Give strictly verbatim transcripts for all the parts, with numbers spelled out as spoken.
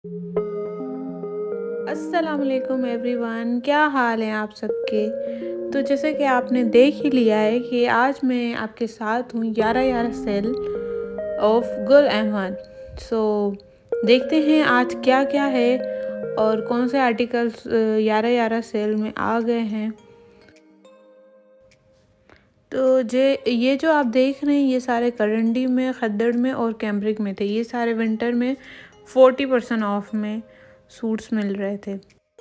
अस्सलाम वालेकुम एवरीवन, क्या हाल हैं आप सबके। तो जैसे कि आपने देख ही लिया है कि आज मैं आपके साथ हूँ यारा यारा सेल ऑफ गुल अहमद। सो देखते हैं आज क्या क्या है और कौन से आर्टिकल्स यारा यारा सेल में आ गए हैं। तो जे ये जो आप देख रहे हैं ये सारे करंडी में, खद्दड़ में और कैम्ब्रिक में थे। ये सारे विंटर में फोर्टी परसेंट ऑफ में सूट्स मिल रहे थे।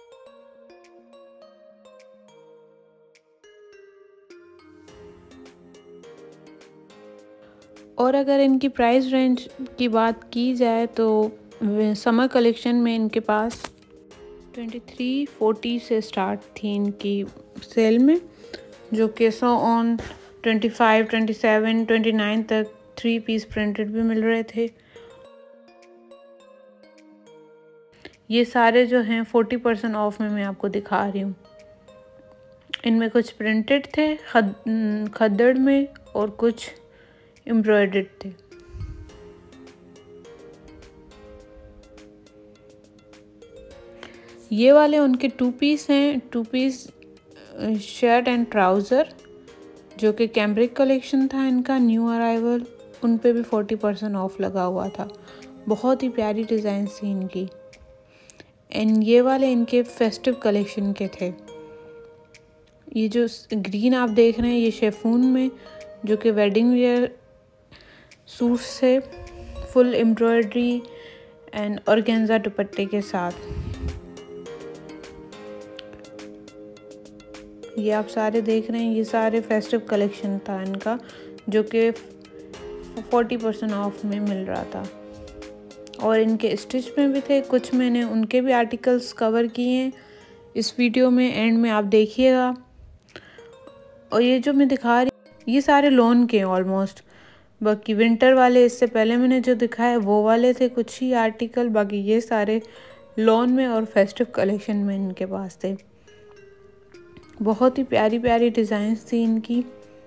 और अगर इनकी प्राइस रेंज की बात की जाए तो समर कलेक्शन में इनके पास ट्वेंटी थ्री फोर्टी से स्टार्ट थी इनकी सेल में, जो कि so on twenty five, twenty seven, twenty nine तक थ्री पीस प्रिंटेड भी मिल रहे थे। ये सारे जो हैं फोर्टी परसेंट ऑफ में मैं आपको दिखा रही हूँ। इनमें कुछ प्रिंटेड थे खद खद्दड़ में और कुछ एम्ब्रॉयडर्ड थे। ये वाले उनके टू पीस हैं, two piece shirt and trouser, जो कि कैम्ब्रिक कलेक्शन था इनका न्यू अराइवल। उन पे भी फोर्टी परसेंट ऑफ लगा हुआ था। बहुत ही प्यारी डिज़ाइन थी इनकी। एंड ये वाले इनके फेस्टिव कलेक्शन के थे। ये जो ग्रीन आप देख रहे हैं ये शेफून में, जो कि वेडिंग वेयर सूट से फुल एम्ब्रॉयडरी एंड ऑर्गेन्जा दुपट्टे के साथ। ये आप सारे देख रहे हैं, ये सारे फेस्टिव कलेक्शन था इनका, जो कि फोर्टी परसेंट ऑफ में मिल रहा था। और इनके स्टिच में भी थे कुछ, मैंने उनके भी आर्टिकल्स कवर किए हैं इस वीडियो में, एंड में आप देखिएगा। और ये जो मैं दिखा रही ये सारे लॉन के हैं ऑलमोस्ट। बाकी विंटर वाले इससे पहले मैंने जो दिखाया वो वाले थे कुछ ही आर्टिकल, बाकी ये सारे लॉन में और फेस्टिव कलेक्शन में इनके पास थे। बहुत ही प्यारी प्यारी डिज़ाइंस थी इनकी।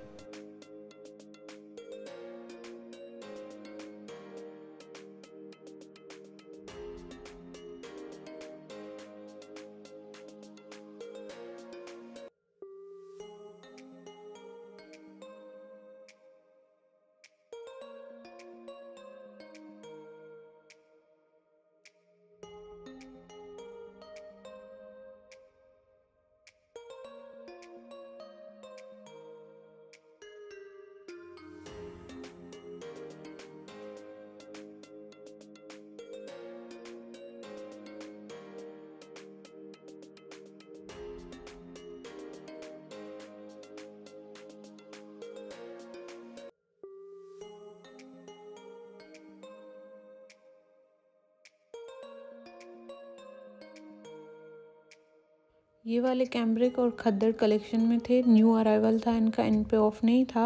ये वाले कैम्ब्रिक और खद्दड़ कलेक्शन में थे, न्यू अराइवल था इनका, इन पे ऑफ नहीं था।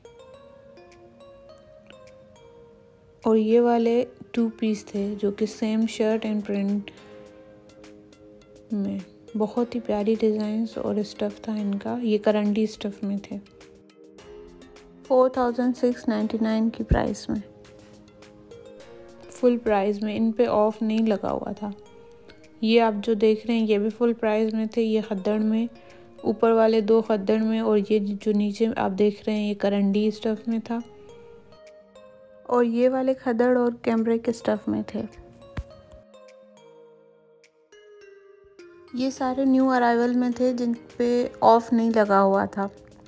और ये वाले टू पीस थे जो कि सेम शर्ट एंड प्रिंट में। बहुत ही प्यारी डिज़ाइंस और स्टफ़ था इनका। ये करंडी स्टफ़ में थे। Four thousand six ninety nine की प्राइस में, फुल प्राइस में। इन पे ऑफ नहीं लगा हुआ था। ये आप जो देख रहे हैं ये भी फुल प्राइस में थे। ये खद्दड़ में, ऊपर वाले दो खद्दड़ में, और ये जो नीचे आप देख रहे हैं ये करंडी स्टफ़ में था। और ये वाले खद्दड़ और कैम्ब्रिक के स्टफ़ में थे। ये सारे न्यू अराइवल में थे जिन पे ऑफ नहीं लगा हुआ था।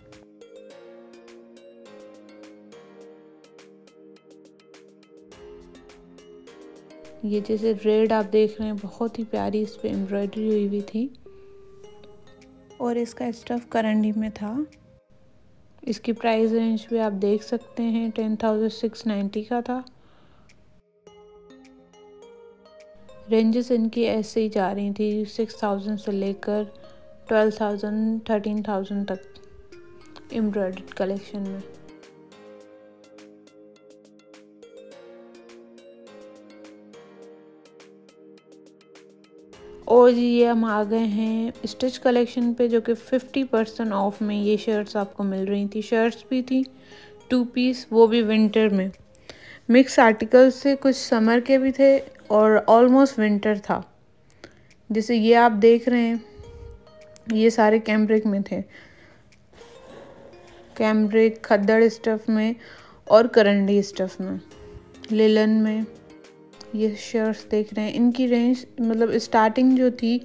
ये जैसे रेड आप देख रहे हैं, बहुत ही प्यारी इस पे एम्ब्रॉयडरी हुई हुई थी। और इसका स्टफ़ करंडी में था। इसकी प्राइस रेंज भी आप देख सकते हैं, टेन थाउजेंड सिक्स नाइन्टी का था। रेंजेस इनकी ऐसे ही जा रही थी, सिक्स थाउजेंड से लेकर ट्वेल्व थाउजेंड, थर्टीन थाउजेंड तक एम्ब्रॉयडर्ड कलेक्शन में। और ये हम आ गए हैं स्टिच कलेक्शन पे, जो कि फिफ्टी परसेंट ऑफ में ये शर्ट्स आपको मिल रही थी। शर्ट्स भी थी टू पीस, वो भी विंटर में। मिक्स आर्टिकल्स से कुछ समर के भी थे और ऑलमोस्ट विंटर था। जैसे ये आप देख रहे हैं, ये सारे कैम्ब्रिक में थे, कैम्ब्रिक, खद्दड़ स्टफ़ में और करंडी स्टफ़ में, लिलन में। ये शर्ट्स देख रहे हैं, इनकी रेंज मतलब स्टार्टिंग जो थी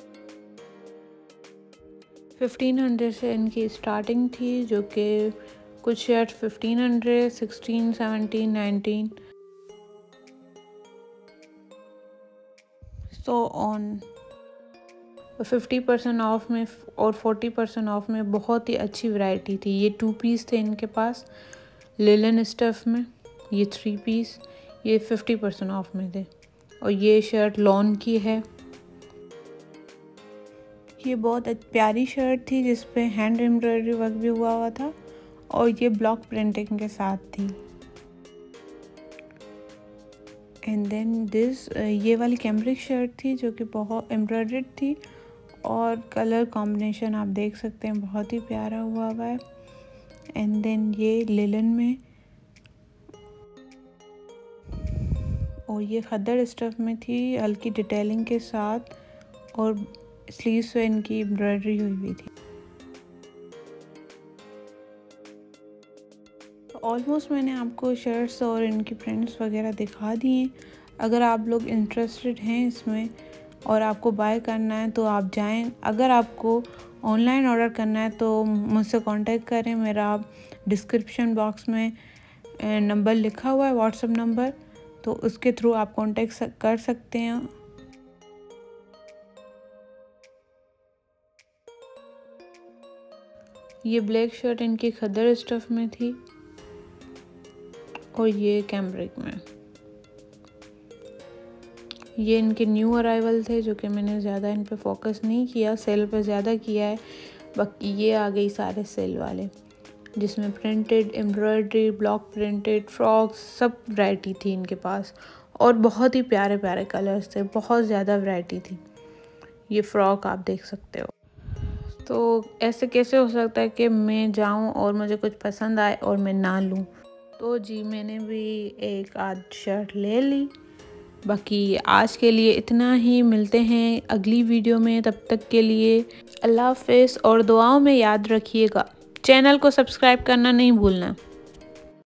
फिफ्टीन हंड्रेड से इनकी स्टार्टिंग थी, जो कि कुछ shirt fifteen hundred, sixteen, seventeen, nineteen so on. Fifty percent off में और फोर्टी परसेंट ऑफ में बहुत ही अच्छी वैरायटी थी। ये टू पीस थे इनके पास लिलन स्टफ़ में, ये थ्री पीस, ये फिफ्टी परसेंट ऑफ में थे। और ये शर्ट लॉन की है। ये बहुत प्यारी शर्ट थी जिस पे हैंड एम्ब्रॉयडरी वर्क भी हुआ हुआ था और ये ब्लॉक प्रिंटिंग के साथ थी। एंड देन दिस, ये वाली कैम्ब्रिक शर्ट थी जो कि बहुत एम्ब्रॉयडर्ड थी और कलर कॉम्बिनेशन आप देख सकते हैं बहुत ही प्यारा हुआ हुआ है। एंड देन ये लिलन में और ये खद्दड़ स्टफ़ में थी, हल्की डिटेलिंग के साथ और स्लीव्स पे इनकी एम्ब्रॉयडरी हुई हुई थी। ऑलमोस्ट मैंने आपको शर्ट्स और इनकी प्रिंट्स वगैरह दिखा दिए। अगर आप लोग इंटरेस्टेड हैं इसमें और आपको बाय करना है तो आप जाएं। अगर आपको ऑनलाइन ऑर्डर करना है तो मुझसे कांटेक्ट करें। मेरा डिस्क्रिप्शन बॉक्स में नंबर लिखा हुआ है, व्हाट्सएप नंबर, तो उसके थ्रू आप कांटेक्ट कर सकते हैं। ये ब्लैक शर्ट इनकी खद्दड़ स्टफ़ में थी और ये कैम्ब्रिक में। ये इनके न्यू अराइवल थे जो कि मैंने ज़्यादा इन पे फोकस नहीं किया, सेल पे ज़्यादा किया है। बाकी ये आ गई सारे सेल वाले जिसमें printed, embroidery, block printed, frocks, सब वैरायटी थी इनके पास और बहुत ही प्यारे प्यारे कलर्स थे, बहुत ज़्यादा वैरायटी थी। ये फ्रॉक आप देख सकते हो। तो ऐसे कैसे हो सकता है कि मैं जाऊं और मुझे कुछ पसंद आए और मैं ना लूं? तो जी मैंने भी एक आध शर्ट ले ली। बाकी आज के लिए इतना ही, मिलते हैं अगली वीडियो में। तब तक के लिए अल्लाह हाफ़िज़ और दुआओं में याद रखिएगा, चैनल को सब्सक्राइब करना नहीं भूलना।